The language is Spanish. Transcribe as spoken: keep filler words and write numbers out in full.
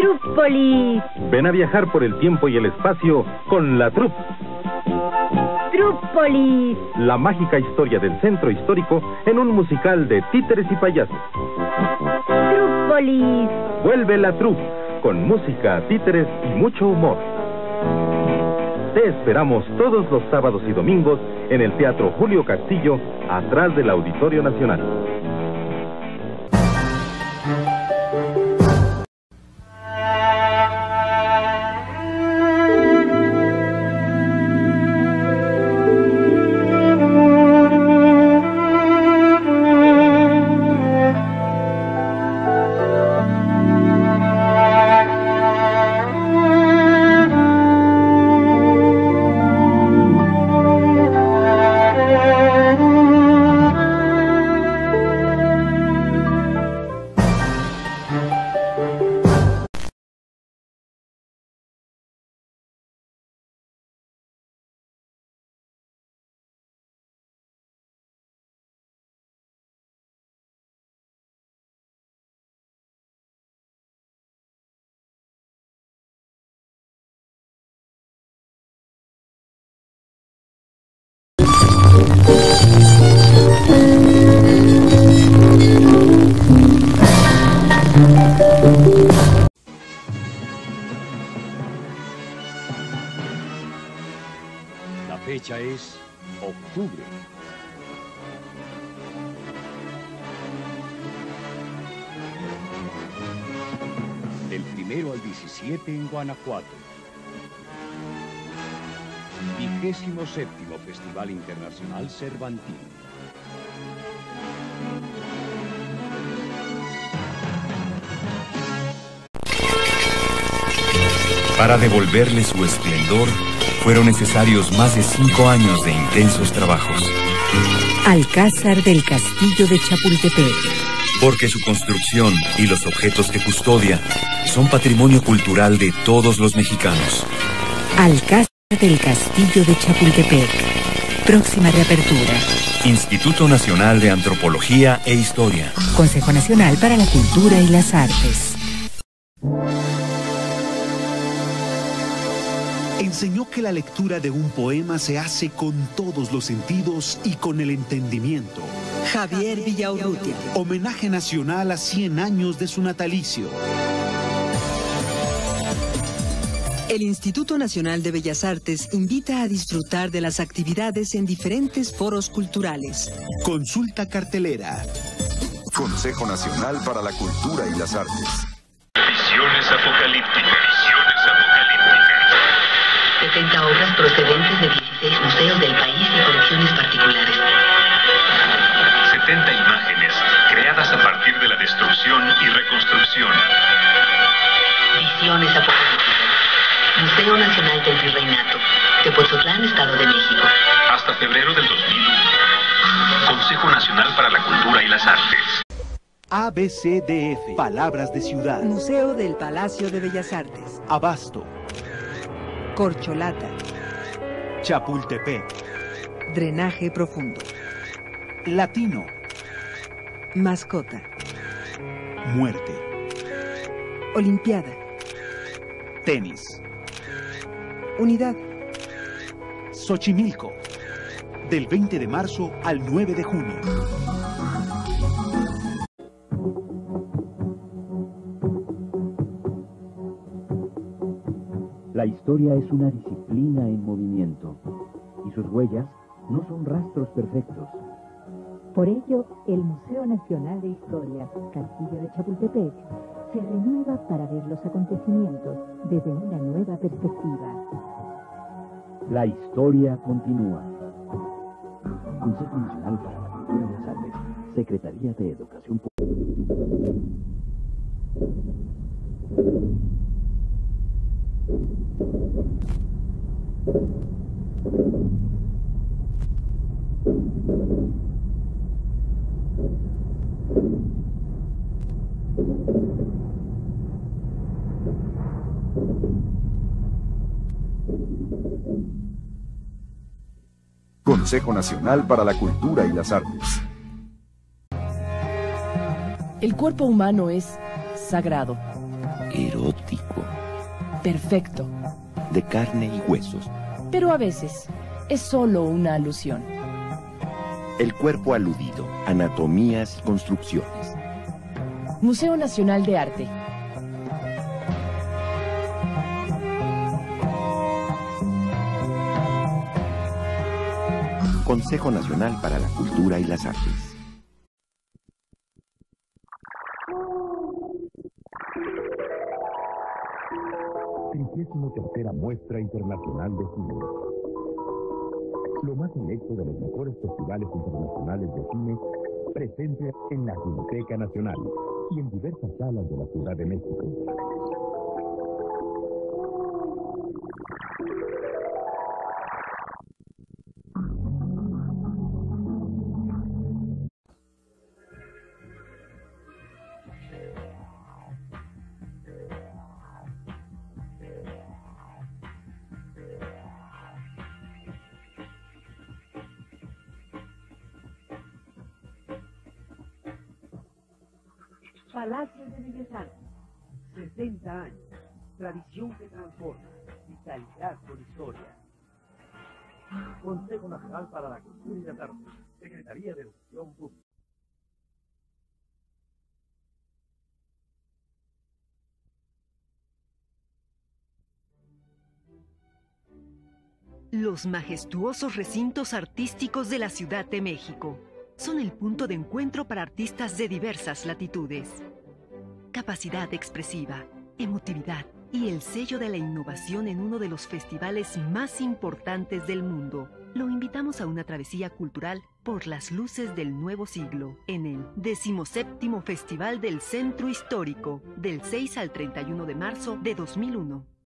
Trúpolis. Ven a viajar por el tiempo y el espacio con la Trup. Trúpolis. La mágica historia del centro histórico en un musical de títeres y payasos. Trúpolis. Vuelve la Trup, con música, títeres y mucho humor. Te esperamos todos los sábados y domingos en el Teatro Julio Castillo, atrás del Auditorio Nacional. La fecha es octubre. Del primero al diecisiete en Guanajuato. Vigésimo séptimo Festival Internacional Cervantino. Para devolverle su esplendor, fueron necesarios más de cinco años de intensos trabajos. Alcázar del Castillo de Chapultepec. Porque su construcción y los objetos que custodia son patrimonio cultural de todos los mexicanos. Alcázar del Castillo de Chapultepec. Próxima reapertura. Instituto Nacional de Antropología e Historia. Consejo Nacional para la Cultura y las Artes. Enseñó que la lectura de un poema se hace con todos los sentidos y con el entendimiento. Javier Villaurrutia. Homenaje nacional a cien años de su natalicio. El Instituto Nacional de Bellas Artes invita a disfrutar de las actividades en diferentes foros culturales. Consulta cartelera. Consejo Nacional para la Cultura y las Artes. Visiones apocalípticas. Visiones apocalípticas. setenta obras procedentes de dieciséis museos del país y colecciones particulares. setenta imágenes creadas a partir de la destrucción y reconstrucción. Visiones apocalípticas. Museo Nacional del Virreinato, Tepoztlán, Estado de México. Hasta febrero del dos mil uno. Consejo Nacional para la Cultura y las Artes. A B C D F. Palabras de ciudad. Museo del Palacio de Bellas Artes. Abasto. Corcholata. Chapultepec. Drenaje profundo. Latino. Mascota. Muerte. Olimpiada. Tenis. Unidad. Xochimilco. Del veinte de marzo al nueve de junio. La historia es una disciplina en movimiento, y sus huellas no son rastros perfectos. Por ello, el Museo Nacional de Historia, Castillo de Chapultepec, se renueva para ver los acontecimientos desde una nueva perspectiva. La historia continúa. Consejo Nacional para la Cultura y las Artes, Secretaría de Educación Pública. Consejo Nacional para la Cultura y las Artes. El cuerpo humano es sagrado erótico. Perfecto. De carne y huesos. Pero a veces es solo una alusión. El cuerpo aludido, anatomías y construcciones. Museo Nacional de Arte. Consejo Nacional para la Cultura y las Artes. trigésima tercera Muestra Internacional de Cine. Lo más selecto de los mejores festivales internacionales de cine presente en la Cineteca Nacional y en diversas salas de la Ciudad de México. Palacio de Bellas Artes, sesenta años, tradición que transforma, vitalidad con historia. Consejo Nacional para la Cultura y las Artes, Secretaría de Educación Pública. Los majestuosos recintos artísticos de la Ciudad de México son el punto de encuentro para artistas de diversas latitudes. Capacidad expresiva, emotividad y el sello de la innovación en uno de los festivales más importantes del mundo. Lo invitamos a una travesía cultural por las luces del nuevo siglo en el decimoséptimo Festival del Centro Histórico, del seis al treinta y uno de marzo de dos mil uno.